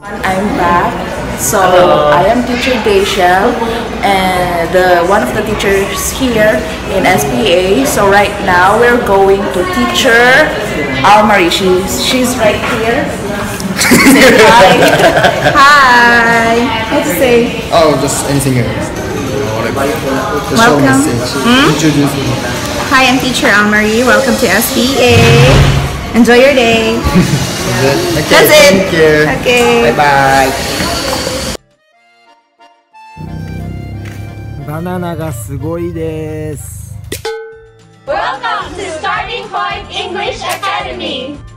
I'm back. So I am teacher Daisha and one of the teachers here in SPA. So right now we're going to teacher Almarie. She's right here. Say hi. Hi. What to say? Oh, just anything else. The show Welcome. message. Introduce me. Hi, I'm teacher Almarie. Welcome to SPA. Enjoy your day. Okay, That's it. thank you. Okay. Bye bye. バナナがすごいです。 Welcome to Starting Point English Academy!